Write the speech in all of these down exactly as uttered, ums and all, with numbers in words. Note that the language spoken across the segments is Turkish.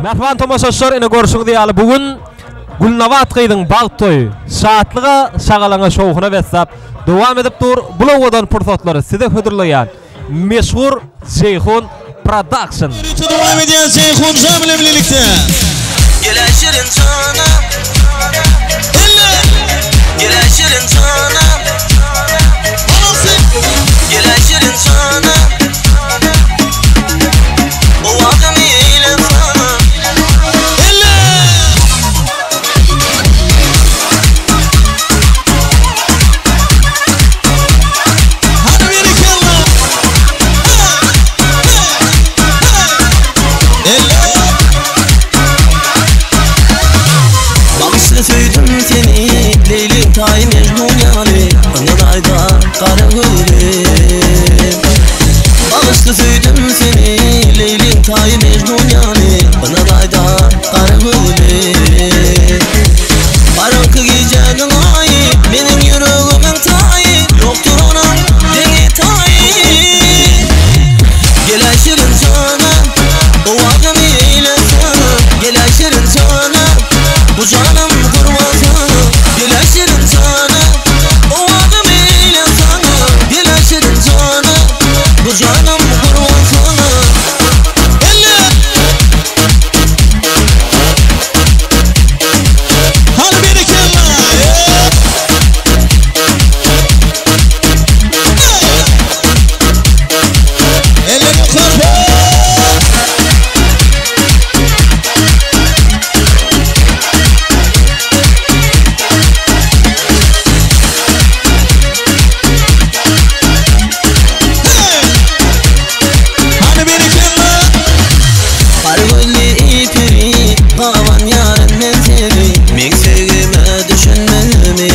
Merhaba tomoşaşlar, ene görüşüňiz ýaly bugün Gulnabat gyýdyň bag toýu şatlyga şagalaňa şowhuna bessap dowam edip dur. Bulowadan pursatlary size hödürleýän meşhur Ceyhun Production. Dowam edýän Ceyhun Jamil birlikde. Gel şirin canım. Gel şirin canım. Gel şirin canım. O akşam ile sana. Hadi beni kella. Bağışla söyledim seni, Leylim tay Mecnun yani, Anadayda kara gülüm. Bağışla söyledim seni, Leylim tay Mecnun yani, Anadayda kara gülüm. Karanlık gecenin ayı, benim yüreğimin tayı, yoktur onun denge tayı. Gel şirin canım, o akşam ile sana. Gel şirin canım, bu canım kurban sana. Gel şirin canım, o akşam ile sana. Gel şirin canım, bu canım kurban sana. Hadi beni kella. Ellerini kırp. Hadi beni kella. Kargülli ipiri, kavan yarın menzili, Mek sevgime düşünmemi.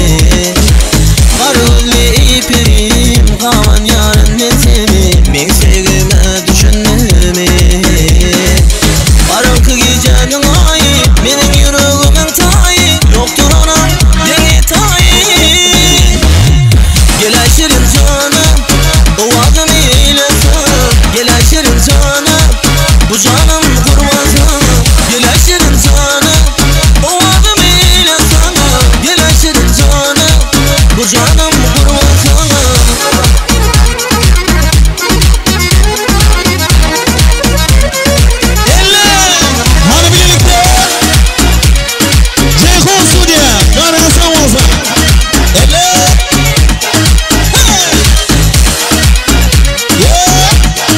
Kargülli ipirim, kavan yarın menzili, Mek sevgime düşünmemi. Karanlık gecenin ayı, benim yüreğimin tayı, yoktur onun denge tayı. Gel şirin canım, o akşam ile sana. Gel şirin canım, bu canım kurban sana. Gel şirin canım, o akşam ile sana. Gel şirin canım, bu canım kurban sana. Hadi birlikte. Ceyhun Sudiye, Karagasa olsa. Elle. Yeah.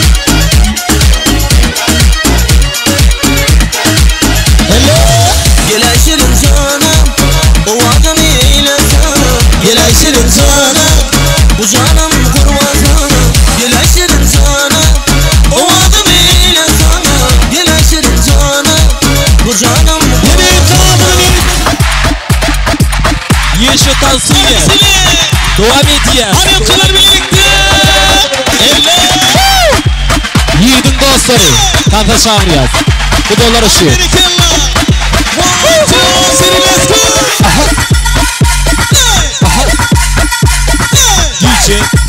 Elle. Gel şirin canım, o akşam ile sana. Gel şirin canım, bu canım kurban sana. Gel şirin canım, o akşam ile sana. Gel şirin canım, bu canım Yeni tanrı. Yeşil tavsiye. Dowam edýär. Hanımçılar birlikte. Elle. Yiğidin dostları. Kanka Şahriyaz. Bu dolar ışığı. Beni kella. One, two, three, let's go. D J